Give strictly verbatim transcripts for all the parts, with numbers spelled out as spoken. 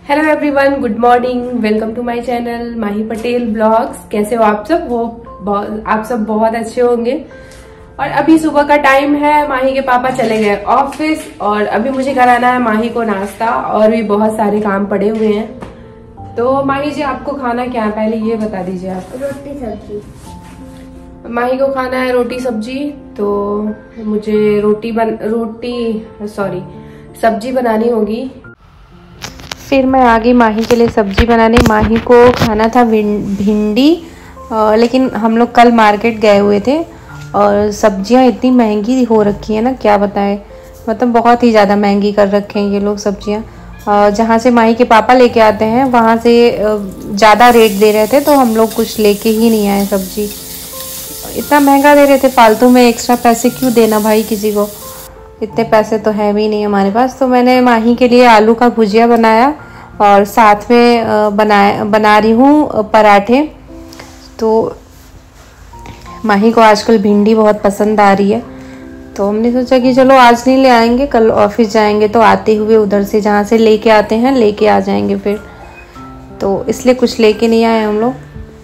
Hello everyone, good morning, welcome to my channel Mahi Patel blogs. कैसे हो आप सब? वो आप सब बहुत अच्छे होंगे। और अभी सुबह का टाइम है, माही के पापा चले गए ऑफिस और अभी मुझे कराना है माही को नाश्ता और भी बहुत सारे काम पड़े हुए हैं। तो माही जी, आपको खाना क्या है पहले ये बता दीजिए आप। रोटी सब्जी। माही को खाना है रोटी सब्जी, तो मुझे रोटी बन रोटी सॉरी सब्जी बनानी होगी। फिर मैं आ गई माही के लिए सब्जी बनाने। माही को खाना था भिंडी, लेकिन हम लोग कल मार्केट गए हुए थे और सब्जियां इतनी महंगी हो रखी है ना, क्या बताएं। मतलब बहुत ही ज़्यादा महंगी कर रखे हैं ये लोग सब्जियां। जहाँ से माही के पापा लेके आते हैं वहाँ से ज़्यादा रेट दे रहे थे, तो हम लोग कुछ लेके ही नहीं आए सब्जी। इतना महंगा दे रहे थे, फालतू में एक्स्ट्रा पैसे क्यों देना भाई किसी को, इतने पैसे तो है भी नहीं हमारे पास। तो मैंने माही के लिए आलू का भुजिया बनाया और साथ में बनाया बना रही हूँ पराठे। तो माही को आजकल भिंडी बहुत पसंद आ रही है, तो हमने सोचा कि चलो आज नहीं ले आएंगे, कल ऑफिस जाएंगे तो आते हुए उधर से जहाँ से लेके आते हैं लेके आ जाएंगे फिर। तो इसलिए कुछ लेके नहीं आए हम लोग।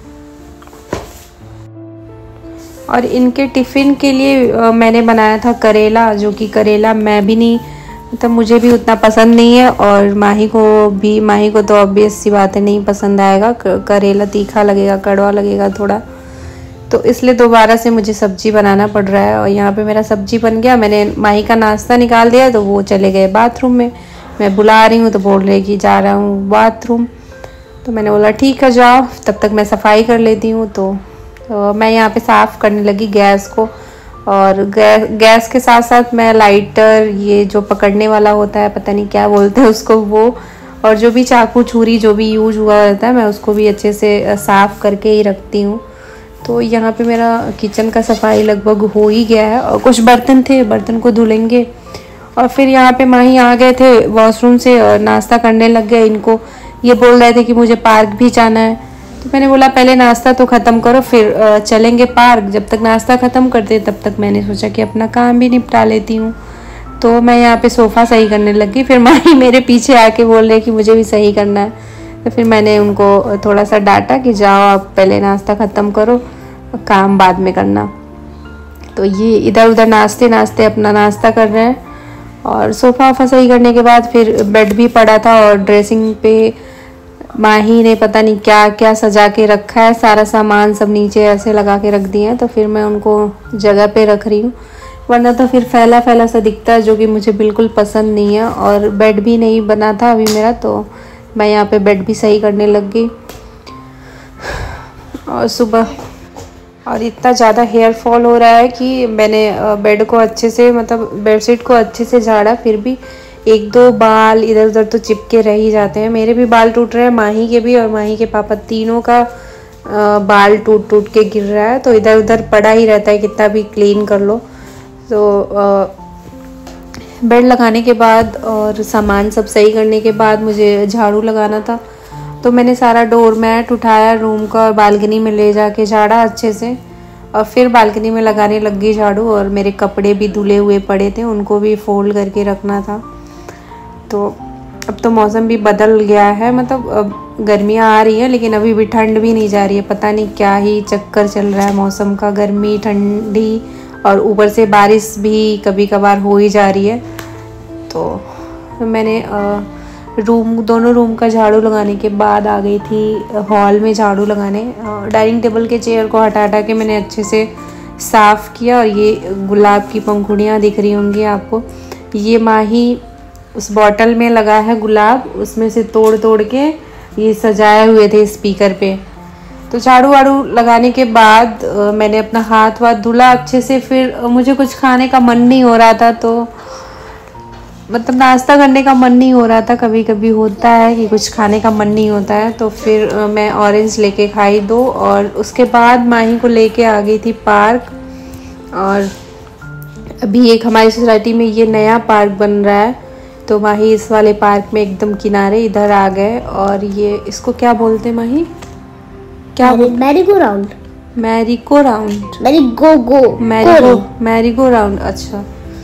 और इनके टिफ़िन के लिए आ, मैंने बनाया था करेला, जो कि करेला मैं भी नहीं मतलब मुझे भी उतना पसंद नहीं है और माही को भी माही को तो ऑब्वियस सी बात है नहीं पसंद आएगा। करेला तीखा लगेगा, कड़वा लगेगा थोड़ा, तो इसलिए दोबारा से मुझे सब्जी बनाना पड़ रहा है। और यहाँ पे मेरा सब्जी बन गया। मैंने माही का नाश्ता निकाल दिया तो वो चले गए बाथरूम में। मैं बुला रही हूँ तो बोल रहे कि जा रहा हूँ बाथरूम, तो मैंने बोला ठीक है जाओ, तब तक मैं सफाई कर लेती हूँ। तो तो मैं यहाँ पे साफ़ करने लगी गैस को, और गैस गैस के साथ साथ मैं लाइटर, ये जो पकड़ने वाला होता है पता नहीं क्या बोलते हैं उसको, वो और जो भी चाकू छुरी जो भी यूज हुआ रहता है मैं उसको भी अच्छे से साफ़ करके ही रखती हूँ। तो यहाँ पे मेरा किचन का सफाई लगभग हो ही गया है और कुछ बर्तन थे, बर्तन को धुलेंगे। और फिर यहाँ पे माही आ गए थे वॉशरूम से और नाश्ता करने लग गए। इनको ये बोल रहे थे कि मुझे पार्क भी जाना है, तो मैंने बोला पहले नाश्ता तो ख़त्म करो फिर चलेंगे पार्क। जब तक नाश्ता ख़त्म करते तब तक मैंने सोचा कि अपना काम भी निपटा लेती हूँ। तो मैं यहाँ पे सोफ़ा सही करने लगी, फिर माही मेरे पीछे आके बोल रहे कि मुझे भी सही करना है। तो फिर मैंने उनको थोड़ा सा डांटा कि जाओ आप पहले नाश्ता ख़त्म करो, काम बाद में करना। तो ये इधर उधर नाश्ते नाश्ते अपना नाश्ता कर रहे हैं। और सोफ़ा वोफ़ा सही करने के बाद फिर बेड भी पड़ा था और ड्रेसिंग पे माही ने पता नहीं क्या क्या सजा के रखा है, सारा सामान सब नीचे ऐसे लगा के रख दिए हैं। तो फिर मैं उनको जगह पे रख रही हूँ, वरना तो फिर फैला फैला सा दिखता है, जो कि मुझे बिल्कुल पसंद नहीं है। और बेड भी नहीं बना था अभी मेरा, तो मैं यहाँ पे बेड भी सही करने लग गई। और सुबह और इतना ज़्यादा हेयर फॉल हो रहा है कि मैंने बेड को अच्छे से मतलब बेडशीट को अच्छे से झाड़ा, फिर भी एक दो बाल इधर उधर तो चिपके रह ही जाते हैं। मेरे भी बाल टूट रहे हैं, माही के भी, और माही के पापा तीनों का बाल टूट टूट के गिर रहा है। तो इधर उधर पड़ा ही रहता है कितना भी क्लीन कर लो। तो बेड लगाने के बाद और सामान सब सही करने के बाद मुझे झाड़ू लगाना था, तो मैंने सारा डोर मैट उठाया रूम का और बालकनी में ले जाके झाड़ा अच्छे से, और फिर बालकनी में लगाने लग गई झाड़ू। और मेरे कपड़े भी धुले हुए पड़े थे, उनको भी फोल्ड करके रखना था। तो अब तो मौसम भी बदल गया है, मतलब अब गर्मियाँ आ रही है लेकिन अभी भी ठंड भी नहीं जा रही है। पता नहीं क्या ही चक्कर चल रहा है मौसम का, गर्मी ठंडी और ऊपर से बारिश भी कभी कभार हो ही जा रही है। तो मैंने रूम दोनों रूम का झाड़ू लगाने के बाद आ गई थी हॉल में झाड़ू लगाने। डाइनिंग टेबल के चेयर को हटा हटा के मैंने अच्छे से साफ़ किया। और ये गुलाब की पंखुड़ियाँ दिख रही होंगी आपको, ये माही उस बॉटल में लगा है गुलाब, उसमें से तोड़ तोड़ के ये सजाए हुए थे स्पीकर पे। तो झाड़ू वाड़ू लगाने के बाद मैंने अपना हाथ वाथ धुला अच्छे से। फिर मुझे कुछ खाने का मन नहीं हो रहा था, तो मतलब नाश्ता करने का मन नहीं हो रहा था। कभी कभी होता है कि कुछ खाने का मन नहीं होता है, तो फिर मैं ऑरेंज लेके खाई दो। और उसके बाद माही को लेके आ गई थी पार्क। और अभी एक हमारी सोसाइटी में ये नया पार्क बन रहा है, तो माही इस वाले पार्क में एकदम किनारे इधर आ गए। और ये इसको क्या बोलते हैं माही, क्या merry go round merry go round merry go go merry go merry go round अच्छा।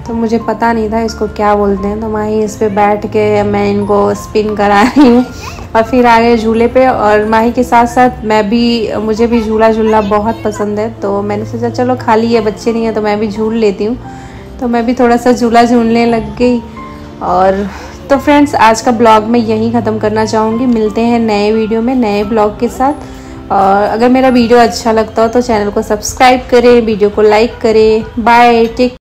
तो मुझे पता नहीं था इसको क्या बोलते हैं, तो माही इस पे बैठ के मैं इनको स्पिन करा रही हूँ और फिर आ गए झूले पे। और माही के साथ साथ मैं भी, मुझे भी झूला झूलना बहुत पसंद है, तो मैंने सोचा चलो खाली ये बच्चे नहीं है तो मैं भी झूल लेती हूँ। तो मैं भी थोड़ा सा झूला झूलने लग गई। और तो फ्रेंड्स आज का ब्लॉग मैं यहीं ख़त्म करना चाहूँगी। मिलते हैं नए वीडियो में नए ब्लॉग के साथ। और अगर मेरा वीडियो अच्छा लगता हो तो चैनल को सब्सक्राइब करें, वीडियो को लाइक करें। Bye, take